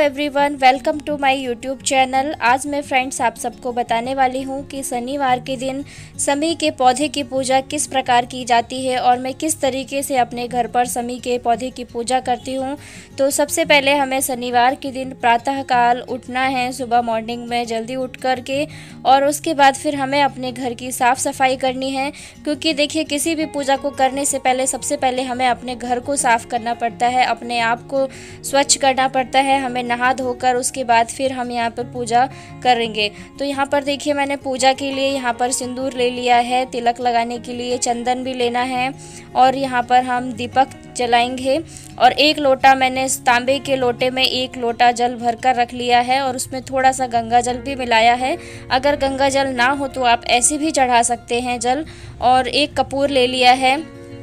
Everyone, welcome to my YouTube channel. आज मैं friends आप सबको बताने वाली हूं कि शनिवार के दिन समी के पौधे की पूजा किस प्रकार की जाती है और मैं किस तरीके से अपने घर पर समी के पौधे की पूजा करती हूं। तो सबसे पहले हमें शनिवार के दिन प्रातःकाल उठना है, सुबह मॉर्निंग में जल्दी उठ कर के, और उसके बाद फिर हमें अपने घर की साफ़ सफाई करनी है। क्योंकि देखिए, किसी भी पूजा को करने से पहले सबसे पहले हमें अपने घर को साफ़ करना पड़ता है, अपने आप को स्वच्छ करना पड़ता है। हमें नहा धोकर उसके बाद फिर हम यहाँ पर पूजा करेंगे। तो यहाँ पर देखिए, मैंने पूजा के लिए यहाँ पर सिंदूर ले लिया है, तिलक लगाने के लिए चंदन भी लेना है, और यहाँ पर हम दीपक जलाएंगे। और एक लोटा मैंने तांबे के लोटे में 1 लोटा जल भरकर रख लिया है और उसमें थोड़ा सा गंगा जल भी मिलाया है। अगर गंगा जल ना हो तो आप ऐसे भी चढ़ा सकते हैं जल। और 1 कपूर ले लिया है।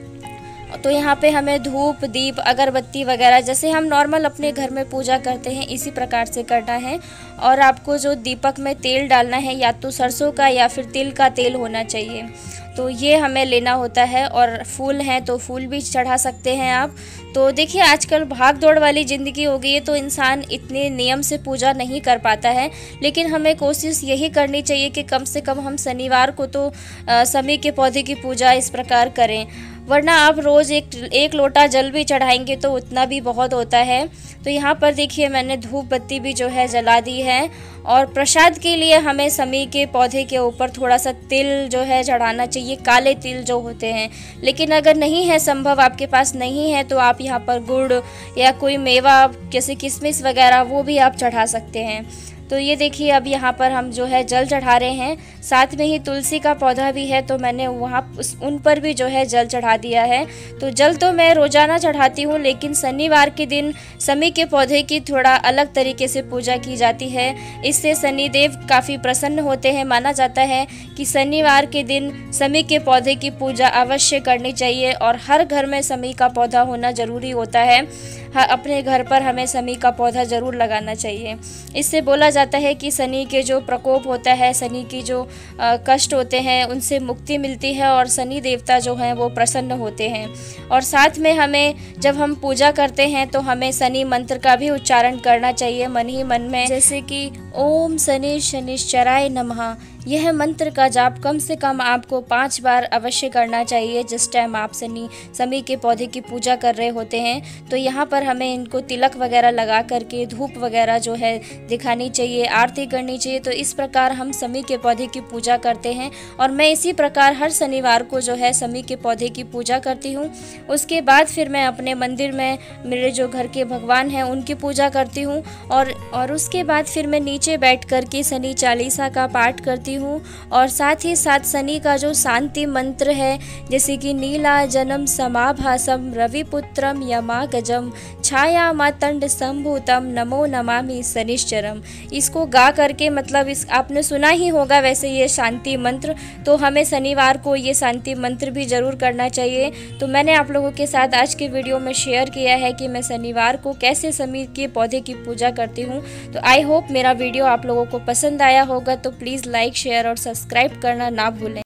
तो यहाँ पे हमें धूप, दीप, अगरबत्ती वगैरह जैसे हम नॉर्मल अपने घर में पूजा करते हैं इसी प्रकार से करना है। और आपको जो दीपक में तेल डालना है, या तो सरसों का या फिर तिल का तेल होना चाहिए, तो ये हमें लेना होता है। और फूल हैं तो फूल भी चढ़ा सकते हैं आप। तो देखिए, आजकल भाग दौड़ वाली ज़िंदगी हो गई है तो इंसान इतने नियम से पूजा नहीं कर पाता है, लेकिन हमें कोशिश यही करनी चाहिए कि कम से कम हम शनिवार को तो समी के पौधे की पूजा इस प्रकार करें। वरना आप रोज़ एक लोटा जल भी चढ़ाएंगे तो उतना भी बहुत होता है। तो यहाँ पर देखिए, मैंने धूप बत्ती भी जो है जला दी है। और प्रसाद के लिए हमें समी के पौधे के ऊपर थोड़ा सा तिल जो है चढ़ाना चाहिए, काले तिल जो होते हैं। लेकिन अगर नहीं है संभव, आपके पास नहीं है, तो आप यहाँ पर गुड़ या कोई मेवा जैसे किशमिश वगैरह वो भी आप चढ़ा सकते हैं। तो ये देखिए, अब यहाँ पर हम जो है जल चढ़ा रहे हैं। साथ में ही तुलसी का पौधा भी है, तो मैंने वहाँ उन पर भी जो है जल चढ़ा दिया है। तो जल तो मैं रोज़ाना चढ़ाती हूँ, लेकिन शनिवार के दिन समी के पौधे की थोड़ा अलग तरीके से पूजा की जाती है। इससे शनिदेव काफ़ी प्रसन्न होते हैं। माना जाता है कि शनिवार के दिन समी के पौधे की पूजा अवश्य करनी चाहिए, और हर घर में समी का पौधा होना ज़रूरी होता है। अपने घर पर हमें समी का पौधा ज़रूर लगाना चाहिए। इससे बोला जाता है कि शनि के जो प्रकोप होता है, शनि की जो कष्ट होते हैं, उनसे मुक्ति मिलती है और शनि देवता जो हैं वो प्रसन्न होते हैं। और साथ में हमें जब हम पूजा करते हैं तो हमें शनि मंत्र का भी उच्चारण करना चाहिए मन ही मन में, जैसे कि ओम शनि शनिश्चराय नमः। यह मंत्र का जाप कम से कम आपको 5 बार अवश्य करना चाहिए जिस टाइम आप समी के पौधे की पूजा कर रहे होते हैं। तो यहाँ पर हमें इनको तिलक वगैरह लगा करके धूप वगैरह जो है दिखानी चाहिए, आरती करनी चाहिए। तो इस प्रकार हम समी के पौधे की पूजा करते हैं, और मैं इसी प्रकार हर शनिवार को जो है समी के पौधे की पूजा करती हूँ। उसके बाद फिर मैं अपने मंदिर में मेरे जो घर के भगवान हैं उनकी पूजा करती हूँ, और उसके बाद फिर मैं नीचे बैठ कर के शनि चालीसा का पाठ करती हूँ। और साथ ही साथ शनि का जो शांति मंत्र है, जैसे कि नीला जन्म समाभासम रविपुत्रम यमागजम छाया मातंड संभूतम नमो नमामि शनिश्चरम, इसको गा करके, मतलब इस आपने सुना ही होगा वैसे ये शांति मंत्र, तो हमें शनिवार को ये शांति मंत्र भी ज़रूर करना चाहिए। तो मैंने आप लोगों के साथ आज के वीडियो में शेयर किया है कि मैं शनिवार को कैसे समी के पौधे की पूजा करती हूँ। तो आई होप मेरा वीडियो आप लोगों को पसंद आया होगा। तो प्लीज़ लाइक, शेयर और सब्सक्राइब करना ना भूलें।